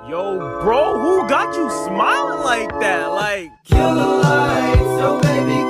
Yo, bro, who got you smiling like that? Like, Kill the lights, so baby